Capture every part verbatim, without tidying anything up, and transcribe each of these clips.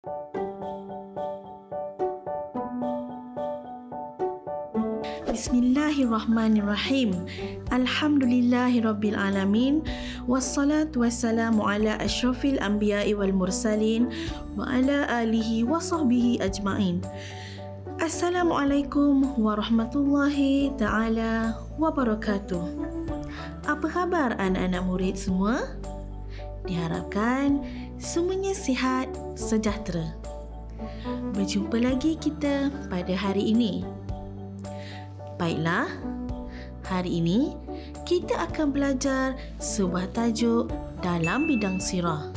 Bismillahirrahmanirrahim. Alhamdulillahirabbil alamin. Wassalatu wassalamu ala asyrafil anbiya'i wal mursalin wa ala alihi wa sahbihi ajma'in. Assalamualaikum warahmatullahi taala wabarakatuh. Apa khabar anak-anak murid semua? Diharapkan semuanya sihat, sejahtera. Berjumpa lagi kita pada hari ini. Baiklah, hari ini kita akan belajar sebuah tajuk dalam bidang sirah,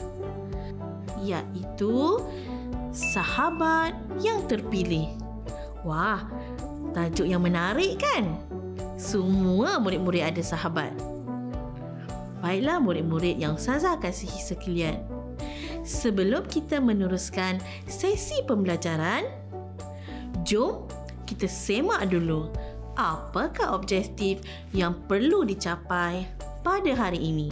iaitu sahabat yang terpilih. Wah, tajuk yang menarik kan? Semua murid-murid ada sahabat. Baiklah murid-murid yang Ustazah kasihi sekalian, sebelum kita meneruskan sesi pembelajaran, jom kita semak dulu apakah objektif yang perlu dicapai pada hari ini.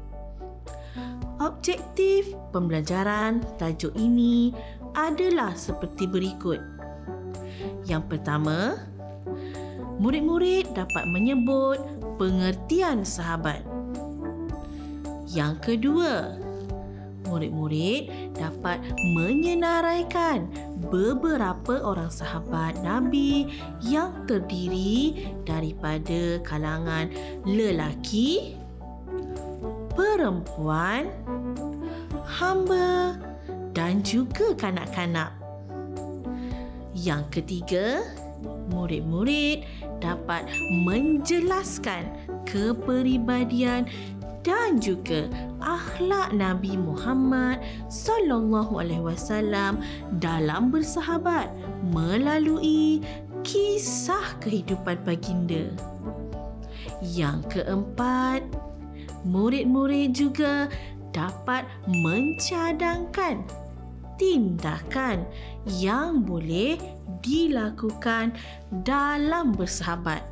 Objektif pembelajaran tajuk ini adalah seperti berikut. Yang pertama, murid-murid dapat menyebut pengertian sahabat. Yang kedua, murid-murid dapat menyenaraikan beberapa orang sahabat Nabi yang terdiri daripada kalangan lelaki, perempuan, hamba dan juga kanak-kanak. Yang ketiga, murid-murid dapat menjelaskan kepribadian dan juga akhlak Nabi Muhammad sallallahu alaihi wasallam dalam bersahabat melalui kisah kehidupan baginda. Yang keempat, murid-murid juga dapat mencadangkan tindakan yang boleh dilakukan dalam bersahabat.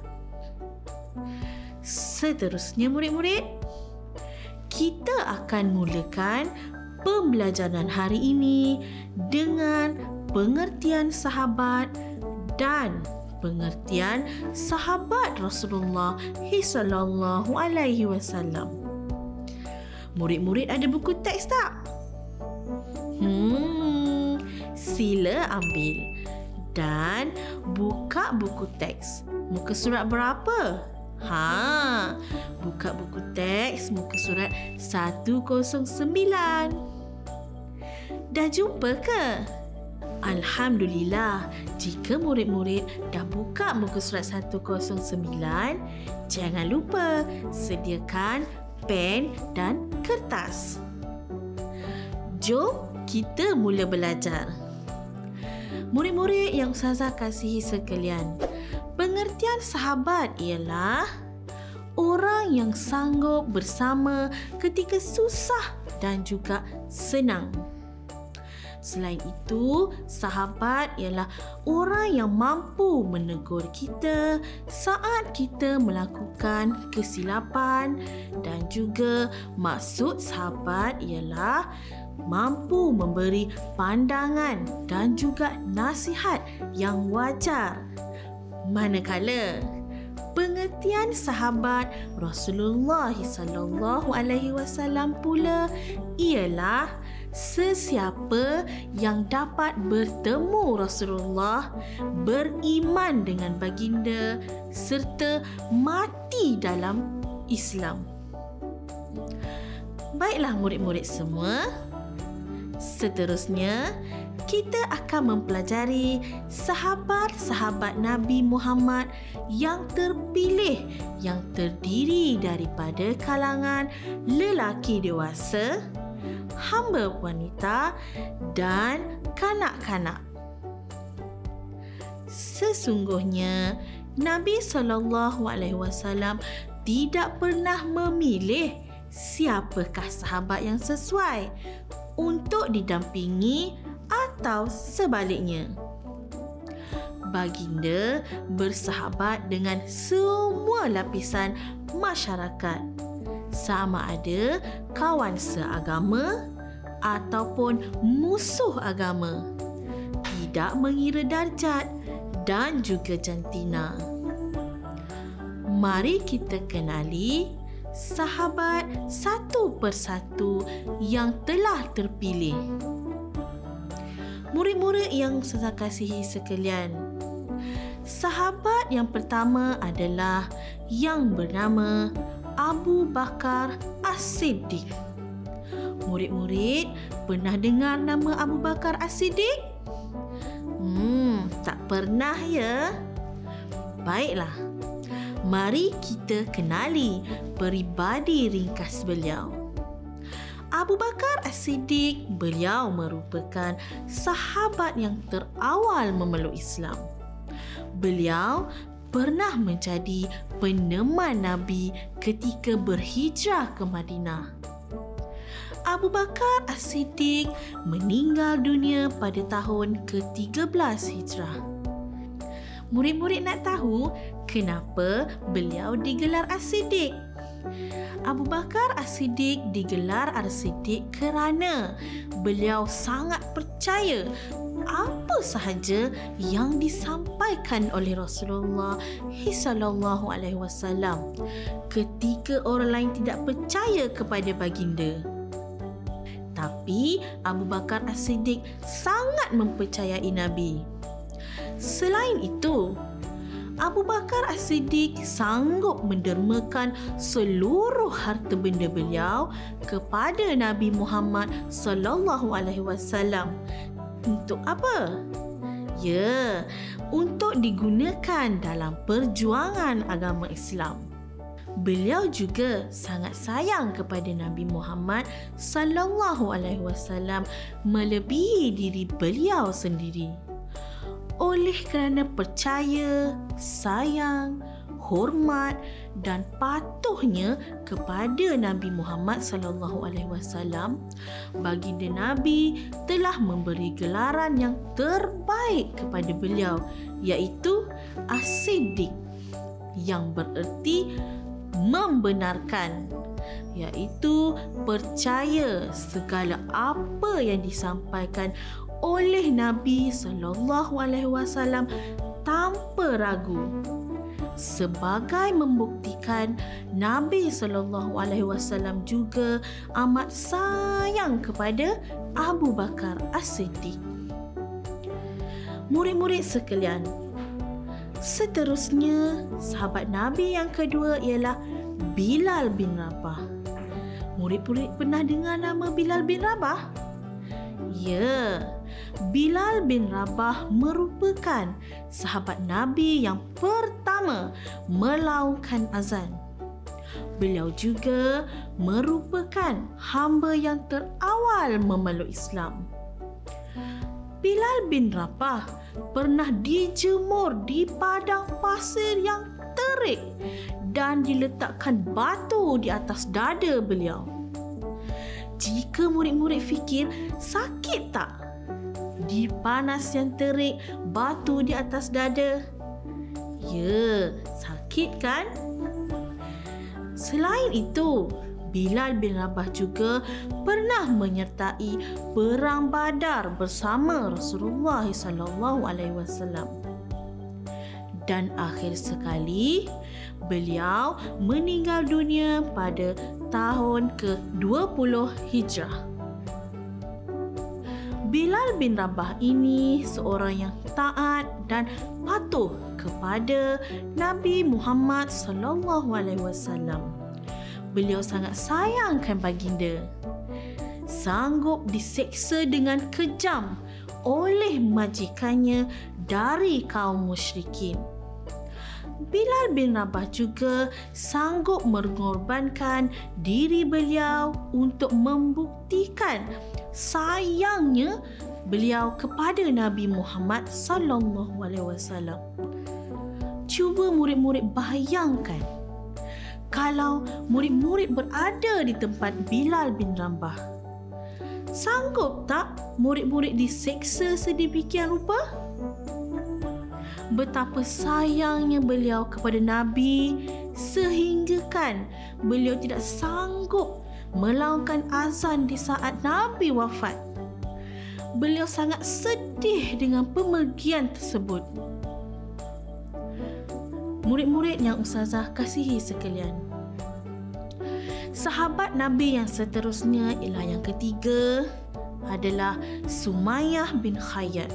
Seterusnya murid-murid, kita akan mulakan pembelajaran hari ini dengan pengertian sahabat dan pengertian sahabat Rasulullah sallallahu alaihi wasallam. Murid-murid ada buku teks tak? Hmm, sila ambil dan buka buku teks. Muka surat berapa? Ha, buka buku teks muka surat seratus sembilan. Dah jumpa ke? Alhamdulillah, jika murid-murid dah buka muka surat seratus sembilan, jangan lupa sediakan pen dan kertas. Jom kita mula belajar. Murid-murid yang Ustazah kasihi sekalian, pengertian sahabat ialah orang yang sanggup bersama ketika susah dan juga senang. Selain itu, sahabat ialah orang yang mampu menegur kita saat kita melakukan kesilapan, dan juga maksud sahabat ialah mampu memberi pandangan dan juga nasihat yang wajar. Manakala pengertian sahabat Rasulullah sallallahu alaihi wasallam pula ialah sesiapa yang dapat bertemu Rasulullah, beriman dengan baginda serta mati dalam Islam. Baiklah murid-murid semua, seterusnya kita akan mempelajari sahabat-sahabat Nabi Muhammad yang terpilih yang terdiri daripada kalangan lelaki dewasa, hamba wanita dan kanak-kanak. Sesungguhnya Nabi sallallahu alaihi wasallam tidak pernah memilih siapakah sahabat yang sesuai untuk didampingi atau sebaliknya. Baginda bersahabat dengan semua lapisan masyarakat, sama ada kawan seagama, ataupun musuh agama, tidak mengira darjat dan juga jantina. Mari kita kenali sahabat satu persatu yang telah terpilih. Murid-murid yang saya kasihi sekalian, sahabat yang pertama adalah yang bernama Abu Bakar As-Siddiq. Murid-murid pernah dengar nama Abu Bakar As-Siddiq? Hmm, tak pernah ya? Baiklah, mari kita kenali peribadi ringkas beliau. Abu Bakar As-Siddiq, beliau merupakan sahabat yang terawal memeluk Islam. Beliau pernah menjadi peneman Nabi ketika berhijrah ke Madinah. Abu Bakar As-Siddiq meninggal dunia pada tahun ke tiga belas Hijrah. Murid-murid nak tahu kenapa beliau digelar As-Siddiq? Abu Bakar As-Siddiq digelar As-Siddiq kerana beliau sangat percaya apa sahaja yang disampaikan oleh Rasulullah sallallahu alaihi wasallam ketika orang lain tidak percaya kepada baginda. Tapi Abu Bakar As-Siddiq sangat mempercayai Nabi. Selain itu, Abu Bakar As-Siddiq sanggup mendermakan seluruh harta benda beliau kepada Nabi Muhammad sallallahu alaihi wasallam. Untuk apa? Ya, untuk digunakan dalam perjuangan agama Islam. Beliau juga sangat sayang kepada Nabi Muhammad sallallahu alaihi wasallam melebihi diri beliau sendiri. Oleh kerana percaya, sayang, hormat dan patuhnya kepada Nabi Muhammad sallallahu alaihi wasallam, baginda Nabi telah memberi gelaran yang terbaik kepada beliau, iaitu As-Siddiq, yang bererti membenarkan, iaitu percaya segala apa yang disampaikan oleh Nabi sallallahu alaihi wasallam tanpa ragu, sebagai membuktikan Nabi sallallahu alaihi wasallam juga amat sayang kepada Abu Bakar As-Siddiq. Murid-murid sekalian, seterusnya sahabat Nabi yang kedua ialah Bilal bin Rabah. Murid-murid pernah dengar nama Bilal bin Rabah? Ya, Bilal bin Rabah merupakan sahabat Nabi yang pertama melaungkan azan. Beliau juga merupakan hamba yang terawal memeluk Islam. Bilal bin Rabah pernah dijemur di padang pasir yang terik dan diletakkan batu di atas dada beliau. Jika murid-murid fikir, sakit tak? Di panas yang terik, batu di atas dada. Ya, sakit kan? Selain itu, Bilal bin Rabah juga pernah menyertai perang Badar bersama Rasulullah sallallahu alaihi wasallam. Dan akhir sekali, beliau meninggal dunia pada tahun ke dua puluh Hijrah. Bilal bin Rabah ini seorang yang taat dan patuh kepada Nabi Muhammad sallallahu alaihi wasallam. Beliau sangat sayangkan baginda. Sanggup diseksa dengan kejam oleh majikannya dari kaum musyrikin. Bilal bin Rabah juga sanggup mengorbankan diri beliau untuk membuktikan sayangnya beliau kepada Nabi Muhammad sallallahu alaihi wasallam. Cuba murid-murid bayangkan kalau murid-murid berada di tempat Bilal bin Rabah. Sanggup tak murid-murid diseksa sedemikian rupa? Betapa sayangnya beliau kepada Nabi sehinggakan beliau tidak sanggup melaungkan azan di saat Nabi wafat. Beliau sangat sedih dengan pemergian tersebut. Murid-murid yang Ustazah kasihi sekalian, sahabat Nabi yang seterusnya ialah yang ketiga adalah Sumayyah bin Khayyat.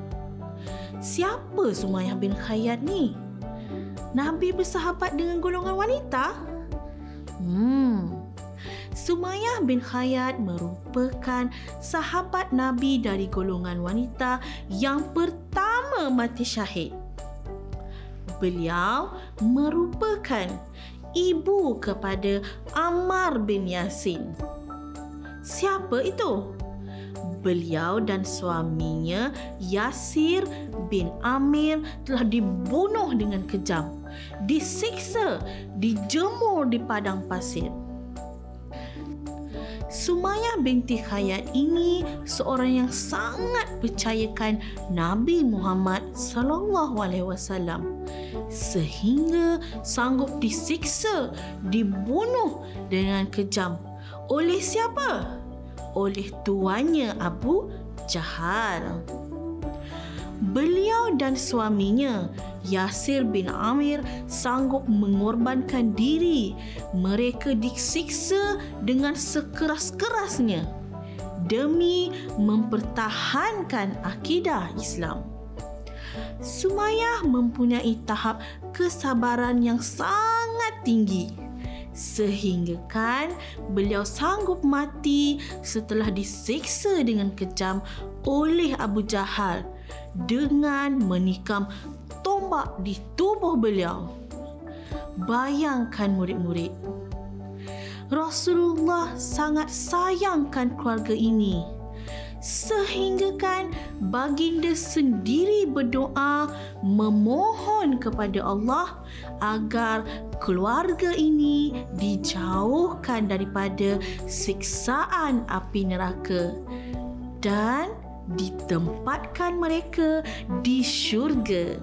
Siapa Sumayyah bin Khayyat ni? Nabi bersahabat dengan golongan wanita? Hmm. Sumayyah bin Khayyat merupakan sahabat Nabi dari golongan wanita yang pertama mati syahid. Beliau merupakan ibu kepada Ammar bin Yasin. Siapa itu? Beliau dan suaminya Yasir bin Amir telah dibunuh dengan kejam, disiksa, dijemur di padang pasir. Sumayyah binti Khayyat ini seorang yang sangat percayakan Nabi Muhammad sallallahu alaihi wasallam sehingga sanggup disiksa, dibunuh dengan kejam. Oleh siapa? Oleh tuannya Abu Jahal. Beliau dan suaminya Yasir bin Amir sanggup mengorbankan diri. Mereka disiksa dengan sekeras-kerasnya demi mempertahankan akidah Islam. Sumayyah mempunyai tahap kesabaran yang sangat tinggi sehinggakan beliau sanggup mati setelah disiksa dengan kejam oleh Abu Jahal dengan menikam tombak di tubuh beliau. Bayangkan murid-murid, Rasulullah sangat sayangkan keluarga ini sehinggakan baginda sendiri berdoa memohon kepada Allah agar keluarga ini dijauhkan daripada siksaan api neraka dan ditempatkan mereka di syurga.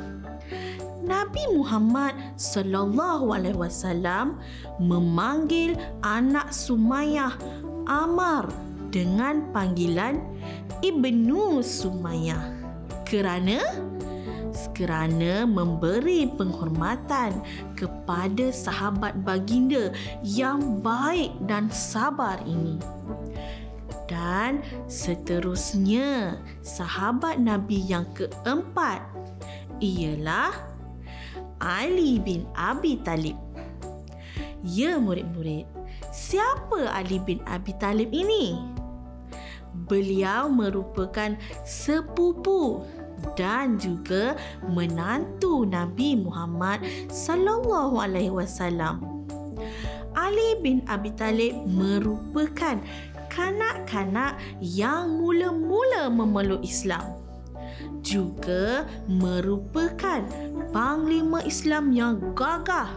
Nabi Muhammad sallallahu alaihi wasallam memanggil anak Sumayyah Ammar dengan panggilan Ibnu Sumayyah kerana kerana memberi penghormatan kepada sahabat baginda yang baik dan sabar ini. Dan seterusnya, sahabat Nabi yang keempat ialah Ali bin Abi Talib. Ya murid-murid, siapa Ali bin Abi Talib ini? Beliau merupakan sepupu dan juga menantu Nabi Muhammad sallallahu alaihi wasallam. Ali bin Abi Talib merupakan kanak-kanak yang mula-mula memeluk Islam, juga merupakan panglima Islam yang gagah.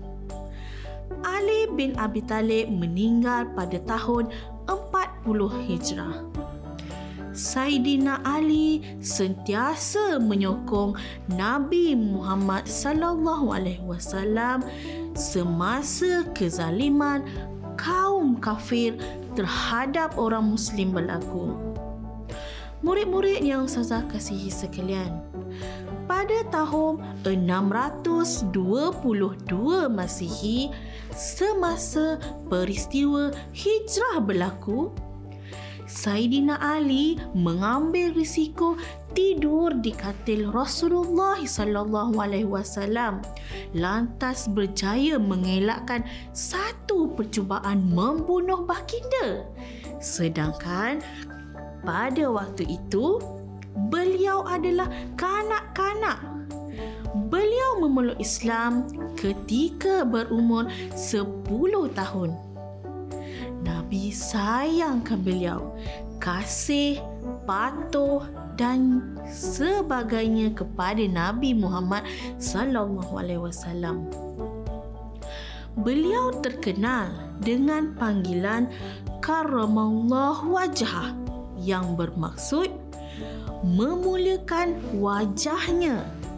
Ali bin Abi Talib meninggal pada tahun empat puluh Hijrah. Saidina Ali sentiasa menyokong Nabi Muhammad sallallahu alaihi wasallam semasa kezaliman kaum kafir terhadap orang Muslim berlaku. Murid-murid yang Ustazah kasihi sekalian, pada tahun enam ratus dua puluh dua Masihi, semasa peristiwa hijrah berlaku, Saidina Ali mengambil risiko tidur di katil Rasulullah sallallahu alaihi wasallam, lantas berjaya mengelakkan satu percubaan membunuh baginda. Sedangkan pada waktu itu beliau adalah kanak-kanak. Beliau memeluk Islam ketika berumur sepuluh tahun. Nabi sayangkan beliau, kasih, patuh dan sebagainya kepada Nabi Muhammad sallallahu alaihi wasallam. Beliau terkenal dengan panggilan Karramallahu wajhah yang bermaksud memuliakan wajahnya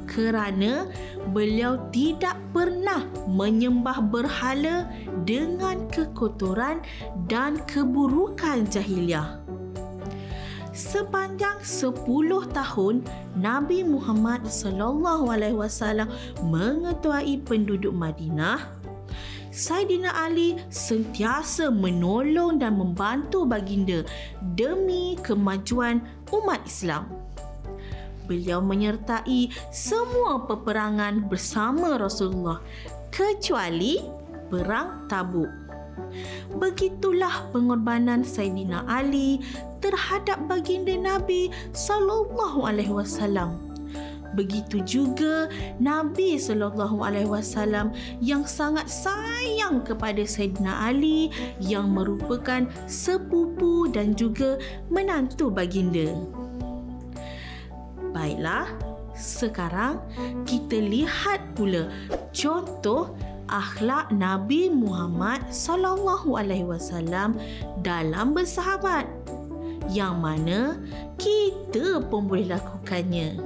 kerana beliau tidak pernah menyembah berhala dengan kekotoran dan keburukan jahiliah. Sepanjang sepuluh tahun Nabi Muhammad sallallahu alaihi wasallam mengetuai penduduk Madinah, Saidina Ali sentiasa menolong dan membantu baginda demi kemajuan umat Islam. Beliau menyertai semua peperangan bersama Rasulullah kecuali Perang Tabuk. Begitulah pengorbanan Saidina Ali terhadap baginda Nabi sallallahu alaihi wasallam. Begitu juga Nabi sallallahu alaihi wasallam yang sangat sayang kepada Saidina Ali yang merupakan sepupu dan juga menantu baginda. Baiklah, sekarang kita lihat pula contoh akhlak Nabi Muhammad sallallahu alaihi wasallam dalam bersahabat, yang mana kita pun boleh lakukannya.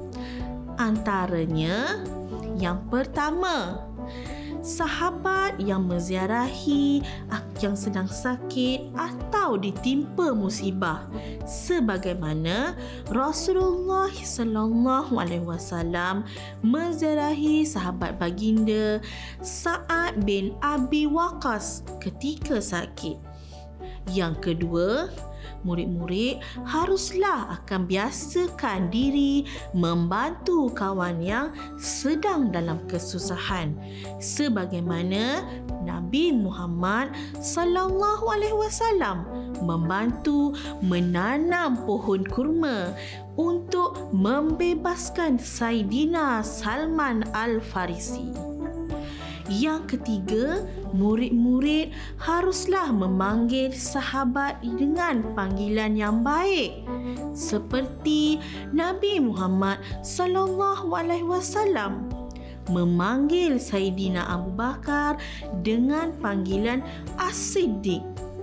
Antaranya, yang pertama, sahabat yang menziarahi yang sedang sakit atau ditimpa musibah, sebagaimana Rasulullah sallallahu alaihi wasallam menziarahi sahabat baginda Sa'ad bin Abi Waqqas ketika sakit. Yang kedua, murid-murid haruslah akan biasakan diri membantu kawan yang sedang dalam kesusahan, sebagaimana Nabi Muhammad sallallahu alaihi wasallam membantu menanam pohon kurma untuk membebaskan Saidina Salman Al-Farisi. Yang ketiga, murid-murid haruslah memanggil sahabat dengan panggilan yang baik, seperti Nabi Muhammad sallallahu alaihi wasallam memanggil Saidina Abu Bakar dengan panggilan As-Siddiq.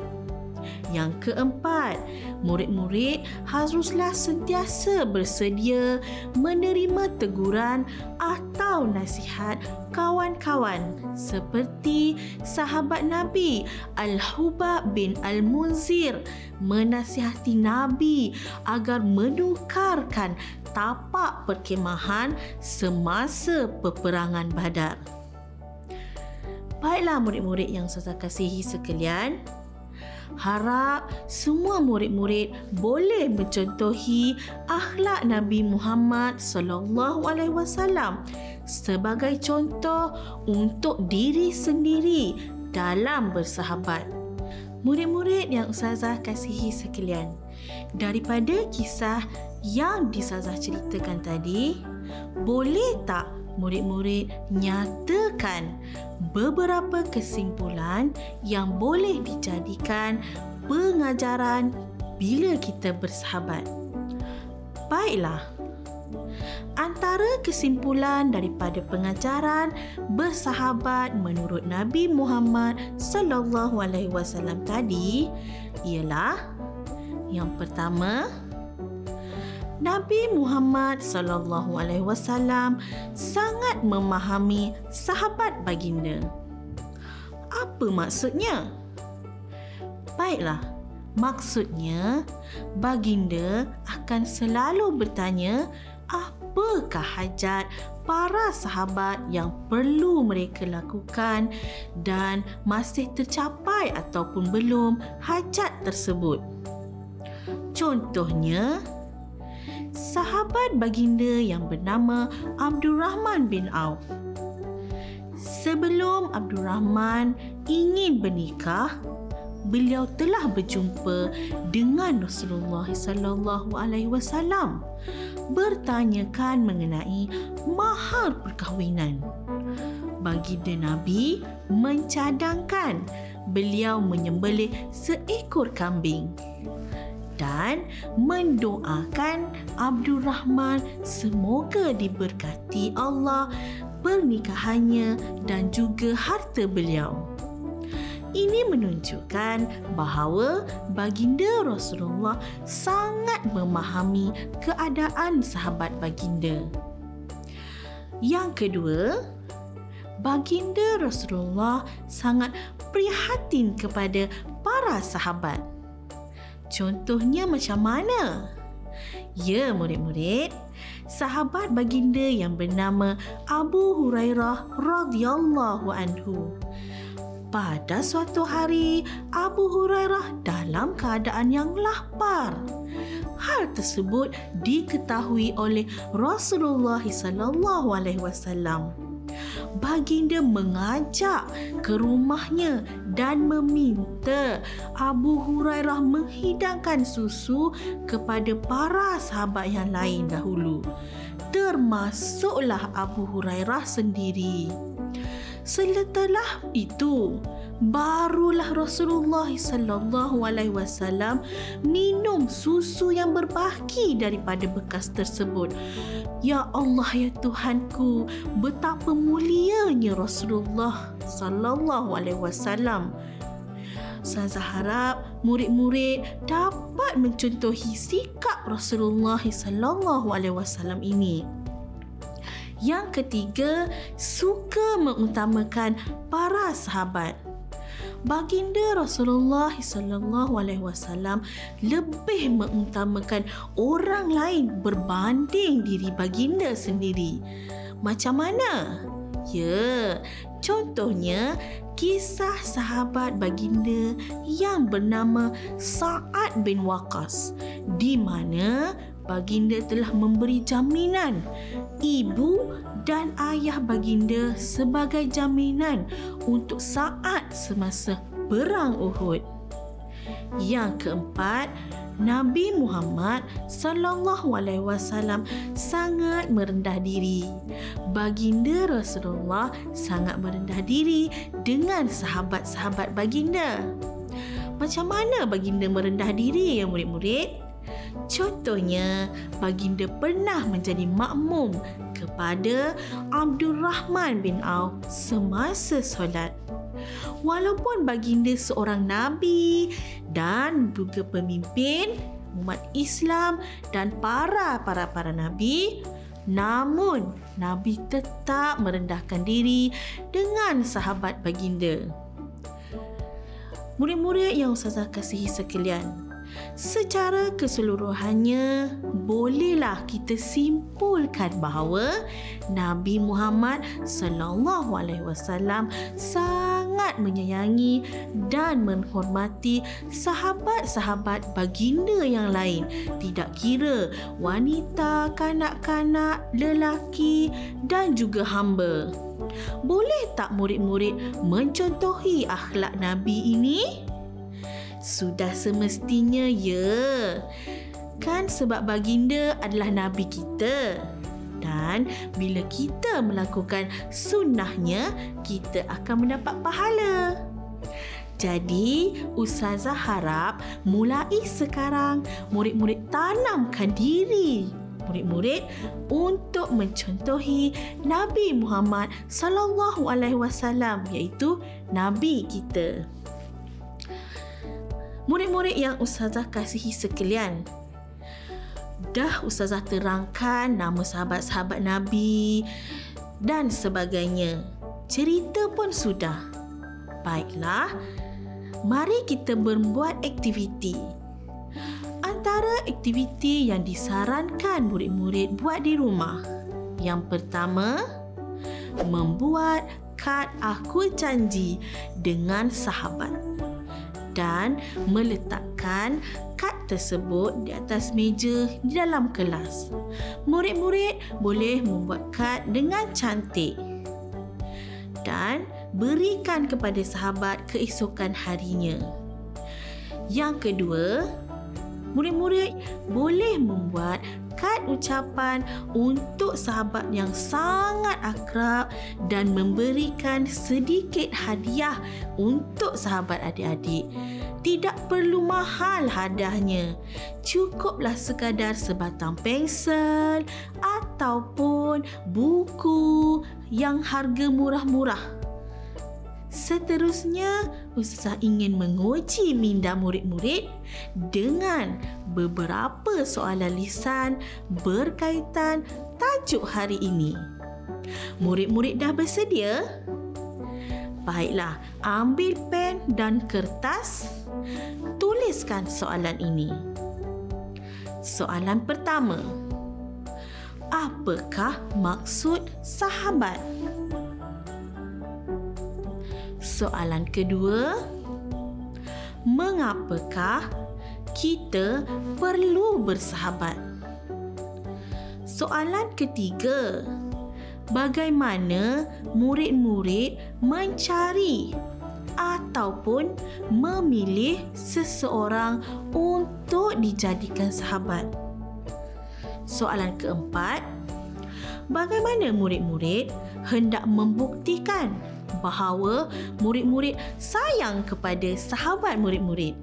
Yang keempat, murid-murid haruslah sentiasa bersedia menerima teguran atau nasihat kawan-kawan, seperti sahabat Nabi Al-Hubab bin Al-Munzir menasihati Nabi agar menukarkan tapak perkemahan semasa peperangan Badar. Baiklah murid-murid yang saya kasihi sekalian, harap semua murid-murid boleh mencontohi akhlak Nabi Muhammad sallallahu alaihi wasallam sebagai contoh untuk diri sendiri dalam bersahabat. Murid-murid yang Ustazah kasihi sekalian, daripada kisah yang disazah ceritakan tadi, boleh tak murid-murid nyatakan beberapa kesimpulan yang boleh dijadikan pengajaran bila kita bersahabat? Baiklah, antara kesimpulan daripada pengajaran bersahabat menurut Nabi Muhammad sallallahu alaihi wasallam tadi ialah, yang pertama, Nabi Muhammad sallallahu alaihi wasallam sangat memahami sahabat baginda. Apa maksudnya? Baiklah, maksudnya baginda akan selalu bertanya apakah hajat para sahabat yang perlu mereka lakukan dan masih tercapai ataupun belum hajat tersebut. Contohnya, sahabat baginda yang bernama Abdul Rahman bin Auf. Sebelum Abdul Rahman ingin bernikah, beliau telah berjumpa dengan Rasulullah sallallahu alaihi wasallam, bertanyakan mengenai mahar perkahwinan. Baginda Nabi mencadangkan beliau menyembelih seekor kambing dan mendoakan Abdul Rahman semoga diberkati Allah pernikahannya dan juga harta beliau. Ini menunjukkan bahawa baginda Rasulullah sangat memahami keadaan sahabat baginda. Yang kedua, baginda Rasulullah sangat prihatin kepada para sahabat. Contohnya macam mana? Ya, murid-murid, sahabat baginda yang bernama Abu Hurairah radhiyallahu anhu. Pada suatu hari, Abu Hurairah dalam keadaan yang lapar. Hal tersebut diketahui oleh Rasulullah sallallahu alaihi wasallam. Baginda mengajak ke rumahnya dan meminta Abu Hurairah menghidangkan susu kepada para sahabat yang lain dahulu, termasuklah Abu Hurairah sendiri. Setelah itu, barulah Rasulullah sallallahu alaihi wasallam minum susu yang berbaki daripada bekas tersebut. Ya Allah, ya Tuhanku, betapa mulianya Rasulullah sallallahu alaihi wasallam. Ustazah harap murid-murid dapat mencontohi sikap Rasulullah sallallahu alaihi wasallam ini. Yang ketiga, suka mengutamakan para sahabat. Baginda Rasulullah sallallahu alaihi wasallam lebih mengutamakan orang lain berbanding diri baginda sendiri. Macam mana? Ya, contohnya kisah sahabat baginda yang bernama Sa'ad bin Waqqas, di mana baginda telah memberi jaminan ibu dan ayah baginda sebagai jaminan untuk Sa'ad semasa perang Uhud. Yang keempat, Nabi Muhammad sallallahu alaihi wasallam sangat merendah diri. Baginda Rasulullah sangat merendah diri dengan sahabat-sahabat baginda. Macam mana baginda merendah diri ya murid-murid? Contohnya, baginda pernah menjadi makmum kepada Abdul Rahman bin Auf semasa solat. Walaupun baginda seorang Nabi dan juga pemimpin umat Islam dan para para para Nabi, namun Nabi tetap merendahkan diri dengan sahabat baginda. Murid-murid yang Ustazah kasihi sekalian, secara keseluruhannya, bolehlah kita simpulkan bahawa Nabi Muhammad sallallahu alaihi wasallam sangat menyayangi dan menghormati sahabat-sahabat baginda yang lain, tidak kira wanita, kanak-kanak, lelaki dan juga hamba. Boleh tak murid-murid mencontohi akhlak Nabi ini? Sudah semestinya ya. Kan sebab baginda adalah Nabi kita. Dan bila kita melakukan sunnahnya, kita akan mendapat pahala. Jadi, Ustazah harap mulai sekarang murid-murid tanamkan diri murid-murid untuk mencontohi Nabi Muhammad sallallahu alaihi wasallam, iaitu Nabi kita. Murid-murid yang Ustazah kasihi sekalian, dah Ustazah terangkan nama sahabat-sahabat Nabi dan sebagainya. Cerita pun sudah. Baiklah, mari kita berbuat aktiviti. Antara aktiviti yang disarankan murid-murid buat di rumah, yang pertama, membuat kad aku janji dengan sahabat dan meletakkan kad tersebut di atas meja di dalam kelas. Murid-murid boleh membuat kad dengan cantik dan berikan kepada sahabat keesokan harinya. Yang kedua, murid-murid boleh membuat kad ucapan untuk sahabat yang sangat akrab dan memberikan sedikit hadiah untuk sahabat adik-adik. Tidak perlu mahal hadiahnya. Cukuplah sekadar sebatang pensel ataupun buku yang harga murah-murah. Seterusnya, Ustazah ingin menguji minda murid-murid dengan beberapa soalan lisan berkaitan tajuk hari ini. Murid-murid dah bersedia? Baiklah, ambil pen dan kertas. Tuliskan soalan ini. Soalan pertama. Apakah maksud sahabat? Soalan kedua. Mengapakah kita perlu bersahabat? Soalan ketiga. Bagaimana murid-murid mencari ataupun memilih seseorang untuk dijadikan sahabat? Soalan keempat. Bagaimana murid-murid hendak membuktikan bahawa murid-murid sayang kepada sahabat murid-murid?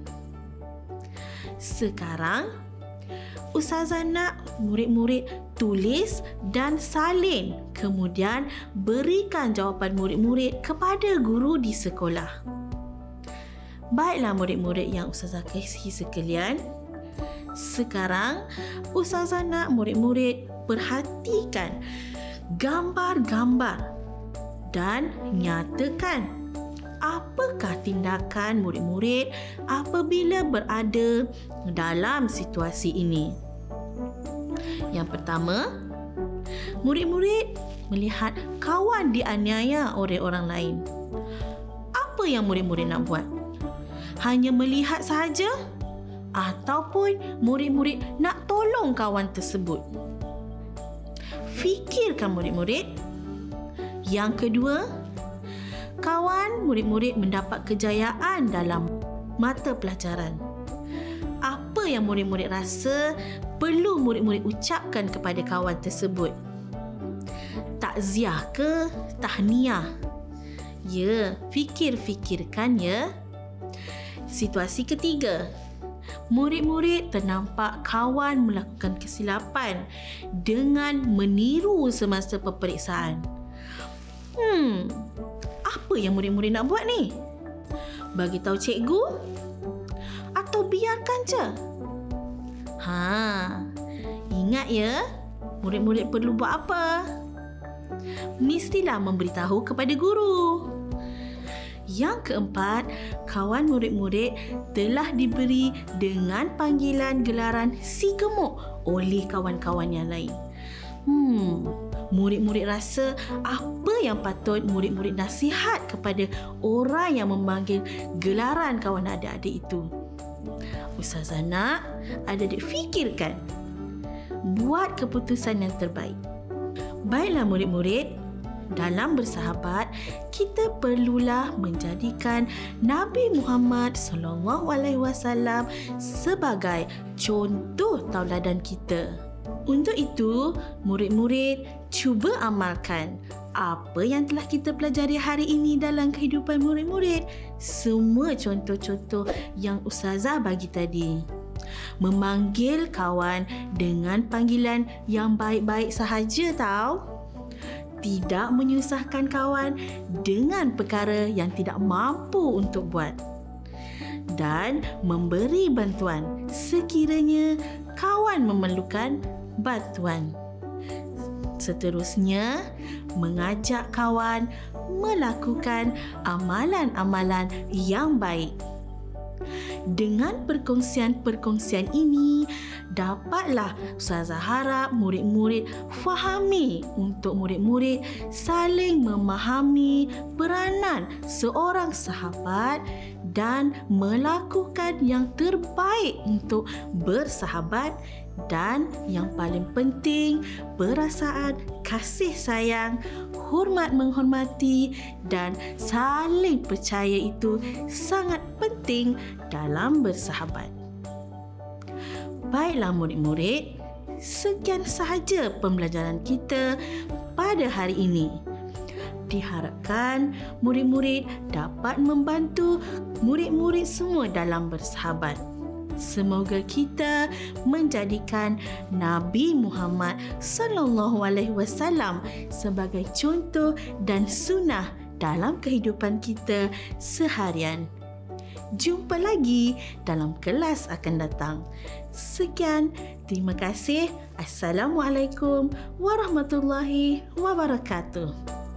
Sekarang, Ustazah nak murid-murid tulis dan salin, kemudian berikan jawapan murid-murid kepada guru di sekolah. Baiklah murid-murid yang Ustazah kasihi sekalian, sekarang Ustazah nak murid-murid perhatikan gambar-gambar dan nyatakan apakah tindakan murid-murid apabila berada dalam situasi ini. Yang pertama, murid-murid melihat kawan dianiaya oleh orang lain. Apa yang murid-murid nak buat? Hanya melihat sahaja ataupun murid-murid nak tolong kawan tersebut? Fikirkan murid-murid. Yang kedua, kawan murid-murid mendapat kejayaan dalam mata pelajaran. Apa yang murid-murid rasa perlu murid-murid ucapkan kepada kawan tersebut? Takziah ke tahniah? Ya, fikir-fikirkan ya. Situasi ketiga. Murid-murid ternampak kawan melakukan kesilapan dengan meniru semasa peperiksaan. Hmm, apa yang murid-murid nak buat ni? Bagi tahu cikgu? Atau biarkan je? Ha, ingat ya, murid-murid perlu buat apa? Mestilah memberitahu kepada guru. Yang keempat, kawan murid-murid telah diberi dengan panggilan gelaran si gemuk oleh kawan-kawan yang lain. Hmm, murid-murid rasa apa yang patut murid-murid nasihat kepada orang yang memanggil gelaran kawan adik-adik itu? Ustazah nak adik-adik fikirkan. Buat keputusan yang terbaik. Baiklah murid-murid, dalam bersahabat, kita perlulah menjadikan Nabi Muhammad sallallahu alaihi wasallam sebagai contoh tauladan kita. Untuk itu, murid-murid cuba amalkan apa yang telah kita pelajari hari ini dalam kehidupan murid-murid. Semua contoh-contoh yang Ustazah bagi tadi. Memanggil kawan dengan panggilan yang baik-baik sahaja tau. Tidak menyusahkan kawan dengan perkara yang tidak mampu untuk buat. Dan memberi bantuan sekiranya kawan memerlukan bantuan. Seterusnya, mengajak kawan melakukan amalan-amalan yang baik. Dengan perkongsian-perkongsian ini, dapatlah Ustazah harap murid-murid fahami untuk murid-murid saling memahami peranan seorang sahabat dan melakukan yang terbaik untuk bersahabat, dan yang paling penting, perasaan kasih sayang, hormat menghormati dan saling percaya itu sangat penting dalam bersahabat. Baiklah murid-murid, sekian sahaja pembelajaran kita pada hari ini. Diharapkan murid-murid dapat membantu murid-murid semua dalam bersahabat. Semoga kita menjadikan Nabi Muhammad sallallahu alaihi wasallam sebagai contoh dan sunnah dalam kehidupan kita seharian. Jumpa lagi dalam kelas akan datang. Sekian, terima kasih. Assalamualaikum warahmatullahi wabarakatuh.